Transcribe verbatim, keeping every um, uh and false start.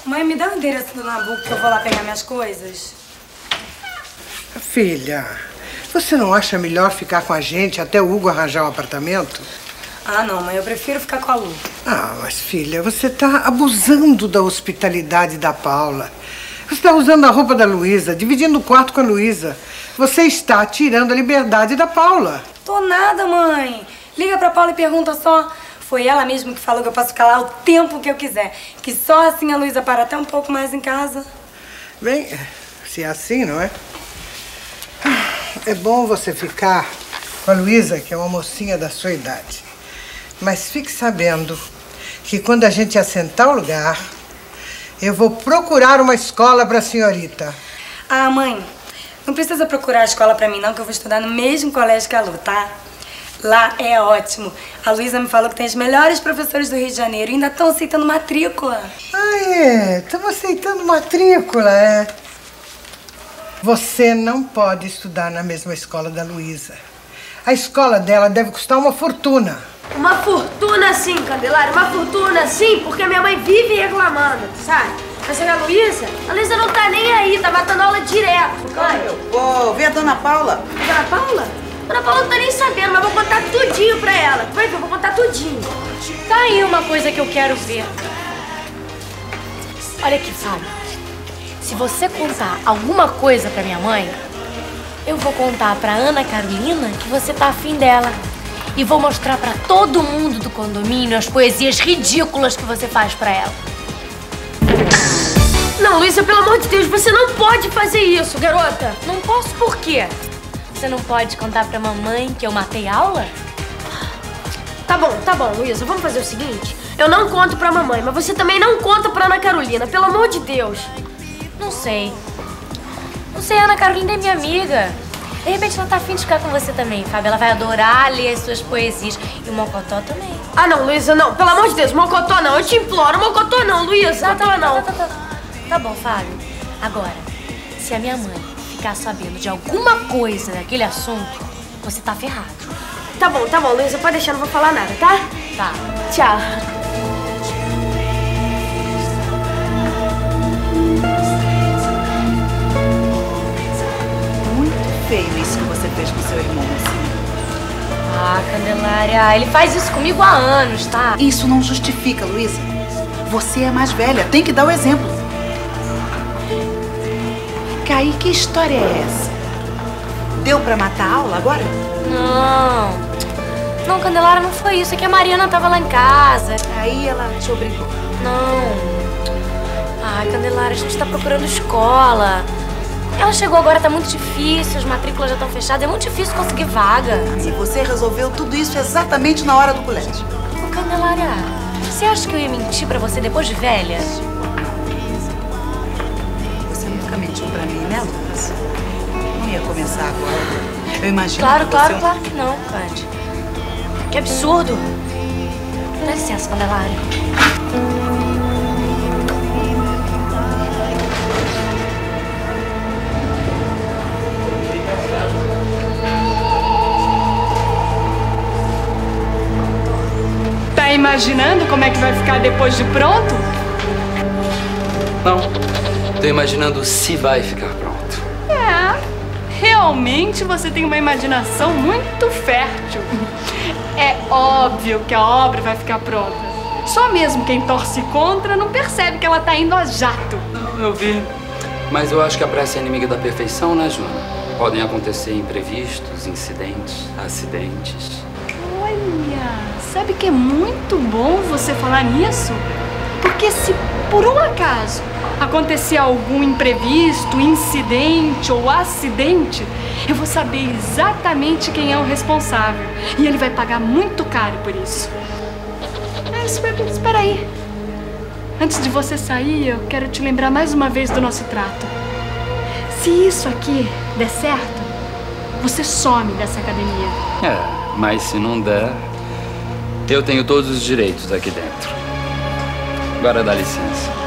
Mãe, me dá o endereço do Nabuco que eu vou lá pegar minhas coisas. Filha, você não acha melhor ficar com a gente até o Hugo arranjar um apartamento? Ah, não, mãe. Eu prefiro ficar com a Lu. Ah, mas filha, você tá abusando da hospitalidade da Paula. Você está usando a roupa da Luísa, dividindo o quarto com a Luísa. Você está tirando a liberdade da Paula. Tô nada, mãe. Liga pra Paula e pergunta só. Foi ela mesma que falou que eu posso ficar lá o tempo que eu quiser. Que só assim a Luísa para até um pouco mais em casa. Bem, se é assim, não é? É bom você ficar com a Luísa, que é uma mocinha da sua idade. Mas fique sabendo que quando a gente assentar o lugar, eu vou procurar uma escola para a senhorita. Ah, mãe, não precisa procurar a escola pra mim não, que eu vou estudar no mesmo colégio que a Lu, tá? Lá é ótimo. A Luísa me falou que tem os melhores professores do Rio de Janeiro e ainda estão aceitando matrícula. Ah, é? Estão aceitando matrícula, é? Você não pode estudar na mesma escola da Luísa. A escola dela deve custar uma fortuna. Uma fortuna sim, Candelária, uma fortuna sim, porque minha mãe vive reclamando, sabe? Mas a Luísa, a Luísa não tá nem aí, tá matando aula direto, Ai, meu povo, vê a dona Paula. A dona Paula? A dona Paula não tá nem sabendo, mas eu vou contar tudinho pra ela. Vai ver, eu vou contar tudinho. Tá aí uma coisa que eu quero ver. Olha aqui, Fábio. Se você contar alguma coisa pra minha mãe, eu vou contar pra Ana Carolina que você tá afim dela. E vou mostrar pra todo mundo do condomínio as poesias ridículas que você faz pra ela. Não, Luísa, pelo amor de Deus, você não pode fazer isso, garota. Não posso por quê? Você não pode contar pra mamãe que eu matei aula? Tá bom, tá bom, Luísa, vamos fazer o seguinte. Eu não conto pra mamãe, mas você também não conta pra Ana Carolina, pelo amor de Deus. Não sei. Não sei, a Ana Carolina é minha amiga. De repente ela tá afim de ficar com você também, Fábio. Ela vai adorar ler as suas poesias. E o Mocotó também. Ah, não, Luísa, não. Pelo amor de Deus, Mocotó não. Eu te imploro, Mocotó não, Luísa. Tá, tá, não. Tá, tá, tá. Tá bom, Fábio. Agora, se a minha mãe ficar sabendo de alguma coisa daquele assunto, você tá ferrado. Tá bom, tá bom, Luísa. Pode deixar, não vou falar nada, tá? Tá. Tchau. Feio isso que você fez com seu irmão, assim. Ah, Candelária, ele faz isso comigo há anos, tá? Isso não justifica, Luísa. Você é mais velha, tem que dar o exemplo. Caí, que história é essa? Deu pra matar a aula agora? Não. Não, Candelária, não foi isso. É que a Mariana tava lá em casa. Aí ela te obrigou. Não. Ai, Candelária, a gente tá procurando escola. Ela chegou agora, tá muito difícil, as matrículas já estão fechadas, é muito difícil conseguir vaga. E você resolveu tudo isso exatamente na hora do colégio. Ô, Candelária, você acha que eu ia mentir pra você depois de velha? Você nunca mentiu pra mim, né, Lucas? Não ia começar agora. Eu imagino Claro, que claro, você... claro que não, Cande. Que absurdo. Dá licença, Candelária. Tá imaginando como é que vai ficar depois de pronto? Não. Tô imaginando se vai ficar pronto. É. Realmente você tem uma imaginação muito fértil. É óbvio que a obra vai ficar pronta. Só mesmo quem torce contra não percebe que ela tá indo a jato. Eu vi. Mas eu acho que a pressa é inimiga da perfeição, né, Juna? Podem acontecer imprevistos, incidentes, acidentes. Olha, sabe que é muito bom você falar nisso? Porque se por um acaso acontecer algum imprevisto, incidente ou acidente, eu vou saber exatamente quem é o responsável. E ele vai pagar muito caro por isso. Mas espera aí. Antes de você sair, eu quero te lembrar mais uma vez do nosso trato. Se isso aqui der certo, você some dessa academia. É, mas se não der, eu tenho todos os direitos aqui dentro. Agora dá licença.